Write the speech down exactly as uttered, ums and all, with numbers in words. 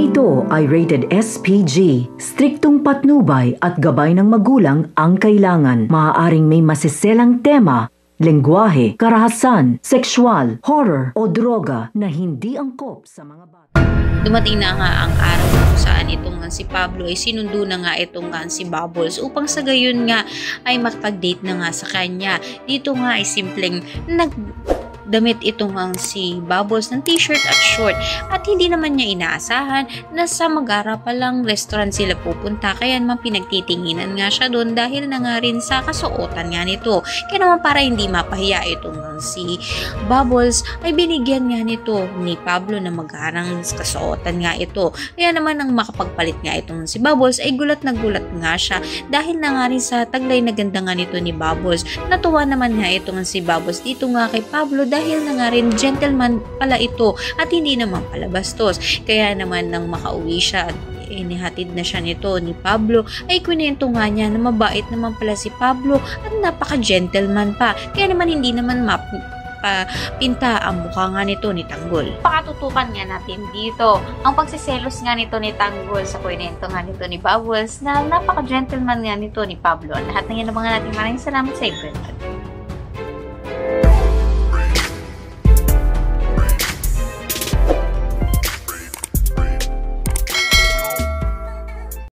Ito ay rated S P G. Striktong patnubay at gabay ng magulang ang kailangan. Maaaring may masiselang tema, lengguwahe, karahasan, sexual, horror o droga na hindi angkop sa mga bata. Dumating na nga ang araw kung saan itong si Pablo ay sinundo na nga itong si Bubbles upang sa gayon nga ay makapag-date na nga sa kanya. Dito nga ay simpleng nag damit itong ang si Bubbles ng t-shirt at short at hindi naman niya inaasahan na sa Magara palang restaurant sila pupunta, kaya naman pinagtitinginan nga siya doon dahil na nga rin sa kasuotan nga nito. Kaya naman para hindi mapahiya itong ang si Bubbles ay binigyan nga nito ni Pablo na Magarang kasuotan nga ito. Kaya naman ang makapagpalit nga itong si Bubbles ay gulat na gulat nga siya dahil na nga rin sa taglay na ganda nga nito ni Bubbles. Natuwa naman nga itong si Bubbles dito nga kay Pablo dahil na nga rin gentleman pala ito at hindi naman pala bastos. Kaya naman nang makauwi siya at inihatid na siya nito ni Pablo ay kwento nga niya na mabait naman pala si Pablo at napaka-gentleman pa. Kaya naman hindi naman map pa pinta ang mukha nga nito ni Tanggol. Pakatutukan nga natin dito ang pagsiselos nga nito ni Tanggol sa kwento nga nito ni Bubbles na napaka-gentleman nga nito ni Pablo. Lahat na yan naman natin maraming salamat sa iba.